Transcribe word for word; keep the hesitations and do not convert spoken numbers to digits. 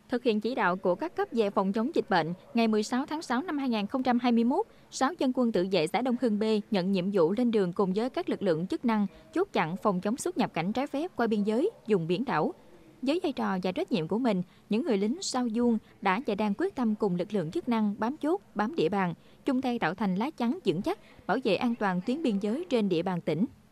Thực hiện chỉ đạo của các cấp về phòng chống dịch bệnh, ngày mười sáu tháng sáu năm hai nghìn không trăm hai mươi mốt, sáu dân quân tự vệ xã Đông Hưng B nhận nhiệm vụ lên đường cùng với các lực lượng chức năng chốt chặn phòng chống xuất nhập cảnh trái phép qua biên giới, vùng biển đảo. Với vai trò và trách nhiệm của mình, những người lính sao vuông đã và đang quyết tâm cùng lực lượng chức năng bám chốt, bám địa bàn, chung tay tạo thành lá chắn vững chắc, bảo vệ an toàn tuyến biên giới trên địa bàn tỉnh.